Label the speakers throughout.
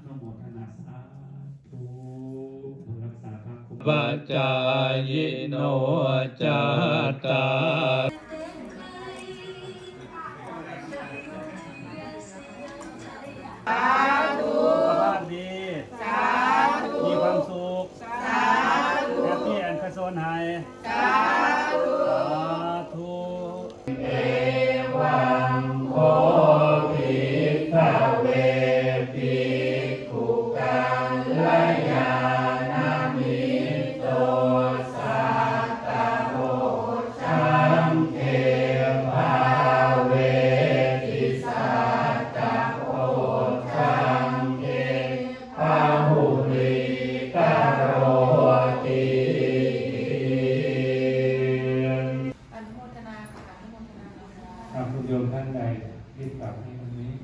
Speaker 1: นะโมทนาสาธุรักษาพระคุ้ม
Speaker 2: ปัจจายโนจัตตา
Speaker 1: บ้านดีมีความสุขแฮปปี้แอนด์คาโซนไฮสาธุเอวังโคภิกขเวภิกขุกัลยาณมิตโตสัตตโรชังเทภาเวทิสัตตโรชังเทภาหุริกโรติอนุโมทนาค่ะอนุโมทนาทางคุณโยมท่านใดที่กลับให้วันนี้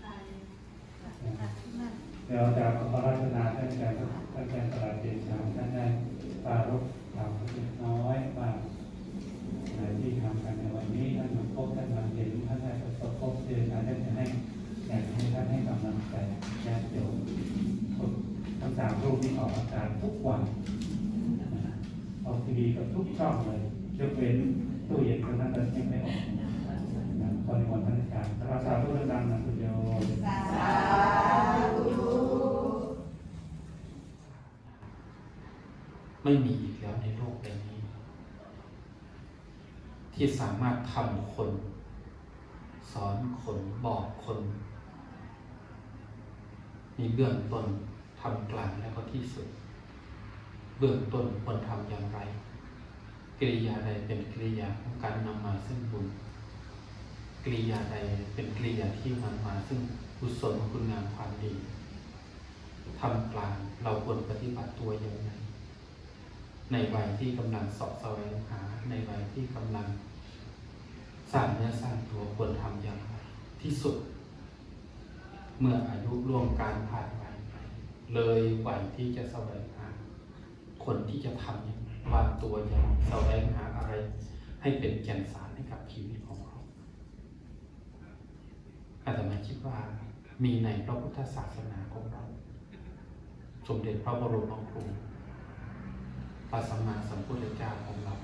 Speaker 1: เดี๋ยวจะขอพระราชนาท่านอาจารย์ตลาดเดชาท่านได้ปรารภธรรมเล็กน้อยบ้างที่ทำกันในวันนี้ท่านมาพบท่านมาเห็นท่านได้ประสบพบเจอท่านได้ให้อยากให้ท่านให้กำลังใจญาติโยมทั้งสามรูปนี้ออกอาการทุกวันออกทีวีกับทุกช่องเลยยกเว้นตู้เย็นคนนั้นยังไม่ออกตอนในวันท่านอาจารย์พระสาธุดังๆนะคุณโยม
Speaker 2: ไม่มีอีกแล้วในโลกใบนี้ที่สามารถทำคนสอนคนบอกคนมีเบื้องต้นทำกลางแล้วก็ที่สุดเบื้องต้นควรทำอย่างไรกิริยาใดเป็นกิริยาของการนำมาซึ่งบุญกิริยาใดเป็นกิริยาที่นำมาซึ่งกุศลคุณงามความดีทำกลางเราควรปฏิบัติตัวอย่างไรในวัยที่กำลังสอบแสวงหาในวัยที่กำลังสร้างเนื้อสร้างตัวควรทำอย่างไรที่สุดเมื่ออายุล่วงการผ่านไปเลยวัยที่จะแสวงหาคนที่จะทำอย่างไรวางตัวอย่างแสวงหาอะไรให้เป็นแก่นสารให้กับชีวิตของเราอาตมาคิดว่ามีในพระพุทธศาสนาของเราสมเด็จพระบรมครูพระสัมมาสัมพุทธเจ้าของเรา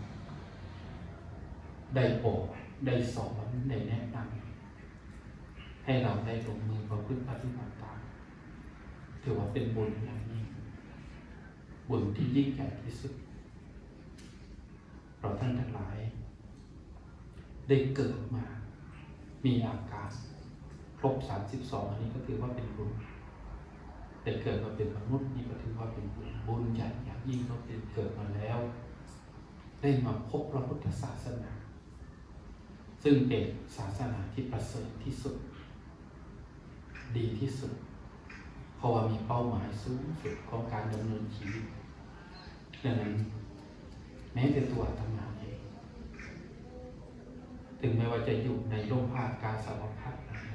Speaker 2: ได้บอกได้สอนได้แนะนำให้เราได้ลงมือประพฤติปฏิบัติตามถือว่าเป็นบุญอย่างยิ่งบุญที่ยิ่งใหญ่ที่สุดเราท่านทั้งหลายได้เกิดมามีอาการครบ32อันนี้ก็ถือว่าเป็นบุญได้เกิดมาเป็นมนุษย์นี่ก็ถือว่าเป็นบุญใหญ่อย่างยิ่งก็เป็นเกิดมาแล้วได้มาพบพระพุทธศาสนาซึ่งเป็นศาสนาที่ประเสริฐที่สุดดีที่สุดเพราะว่ามีเป้าหมายสูงสุดของการดำเนินชีวิตดังนั้นแม้แต่ตัวอาตมาเองถึงแม้ว่าจะอยู่ในร่มผ้ากาสาวพัส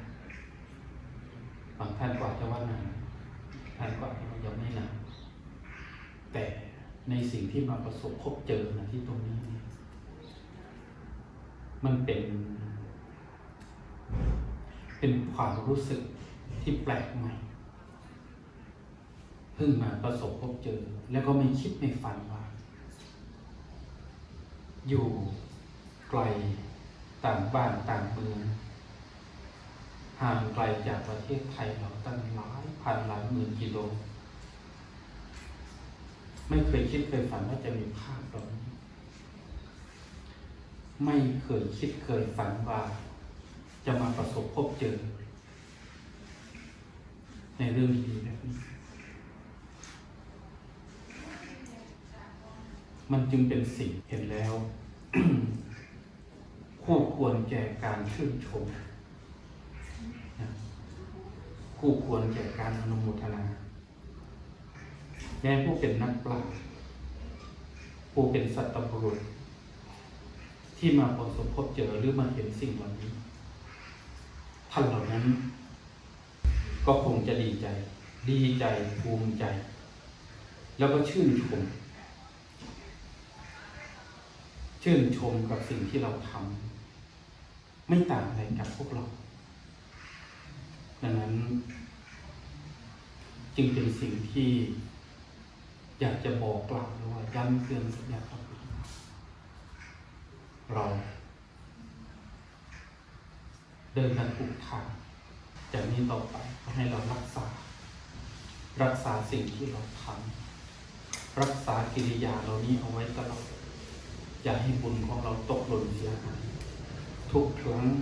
Speaker 2: บางท่านกว่าจะว่านานท่านกว่าจะยังไม่นานแต่ในสิ่งที่มาประสบพบเจอนะที่ตรงนี้มันเป็นความรู้สึกที่แปลกใหม่เพิ่งมาประสบพบเจอแล้วก็ไม่คิดไม่ฝันว่าอยู่ไกลต่างบ้านต่างเมืองห่างไกลจากประเทศไทยเราตั้งหลายพันหลายหมื่นกิโลไม่เคยคิดเคยฝันว่าจะมีภาพเหล่านี้ไม่เคยคิดเคยฝันว่าจะมาประสบพบเจอในเรื่องดีแบบนี้มันจึงเป็นสิ่งเห็นแล้ว คู่ควรแก่การชื่นชมคู่ควรแก่การอนุโมทนาแม้ผู้เป็นนักปราชญ์ผู้เป็นสัตบุรุษที่มาประสบพบเจอหรือมาเห็นสิ่งเหล่านี้ท่านเหล่านั้นก็คงจะดีใจภูมิใจแล้วก็ชื่นชมกับสิ่งที่เราทำไม่ต่างอะไรกับพวกเราดังนั้นจึงเป็นสิ่งที่อยากจะบอกกล่าวว่าย้ำเตือนสัญญาครับเราเดินกันถูกทางจากนี้ต่อไปให้เรารักษาสิ่งที่เราทำรักษากิริยาเหล่านี้เอาไว้ตลอดอย่าให้บุญของเราตกหล่นเสียหายทุกครั้ง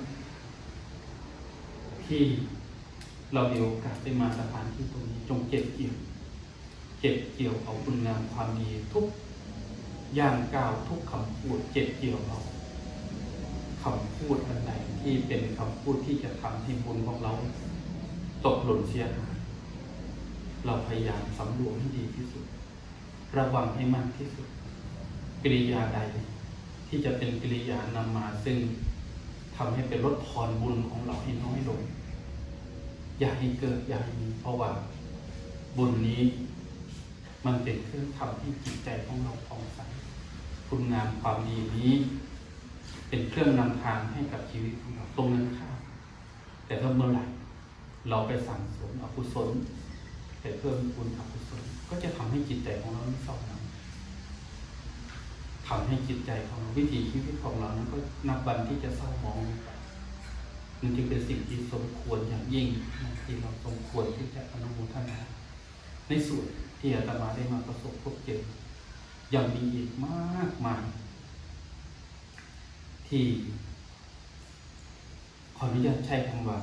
Speaker 2: ที่เรามีโอกาสได้มาสถานที่ตรงนี้จงเก็บเกี่ยวเอาคุณงามความดีทุกย่างก้าวทุกคำพูดเก็บเกี่ยวเอาคำพูดอันใดที่เป็นคำพูดที่จะทำให้บุญของเราตกหล่นเสียหายเราพยายามสำรวมให้ดีที่สุดระวังให้มากที่สุดกิริยาใดที่จะเป็นกิริยานำมาซึ่งทำให้เป็นลดทอนบุญของเราให้น้อยลงอย่าให้เกิดอย่าให้มีเพราะว่าบุญนี้มันเป็นเครื่องทำให้จิตใจของเราผ่องใสคุณงามความดีนี้เป็นเครื่องนำทางให้กับชีวิตของเราตรงนั้นข้ามแต่ถ้าเมื่อไหร่เราไปสั่งสมอกุศลไปเพิ่มบุญอกุศลก็จะทำให้จิตใจของเราเศร้าหมองทำให้จิตใจของเราวิถีชีวิตของเรานั้นก็นับวันที่จะเศร้าหมองไปมันจึงเป็นสิ่งที่สมควรอย่างยิ่งที่เราสมควรที่จะอนุโมทนาในส่วนที่อาตมาได้มาประสบพบเจอยังมีอีกมากมายที่ขออนุญาตใช้คำว่า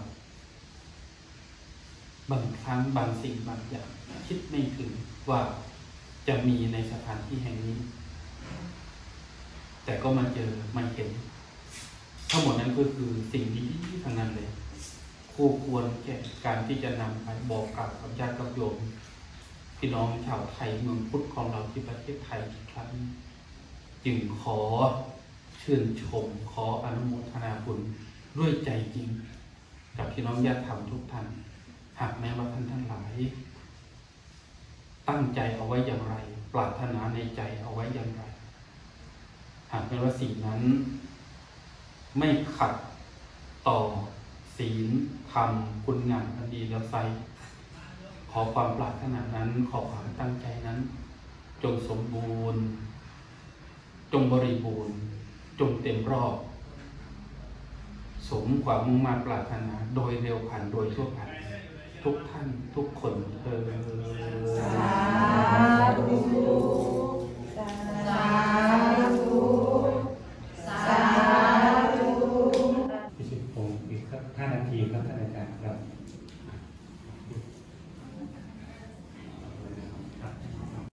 Speaker 2: บางครั้งบางสิ่งบางอย่างคิดไม่ถึงว่าจะมีในสถานที่แห่งนี้แต่ก็มาเจอมาเห็นทั้งหมดนั้นก็คือสิ่งดีๆทั้งนั้นเลยคู่ควรแก่การที่จะนำไปบอกกล่าวกับญาติกับโยมพี่น้องชาวไทยเมืองพุทธของเราที่ประเทศไทยอีกครั้งจึงขอชื่นชมขออนุโมทนาบุญด้วยใจจริงกับพี่น้องญาติธรรมทุกท่านหากแม้ว่าท่านทั้งหลายตั้งใจเอาไว้อย่างไรปรารถนาในใจเอาไว้อย่างไรหากแม้ว่าสิ่งนั้นไม่ขัดต่อศีลธรรมคุณงามอันดีแล้วไซขอความปรารถนานั้นขอความตั้งใจนั้นจงสมบูรณ์จงบริบูรณ์จงเต็มรอบสมความมุ่งมั่นปรารถนาโดยเร็วพันโดยทั่วไปทุกท่านทุกคน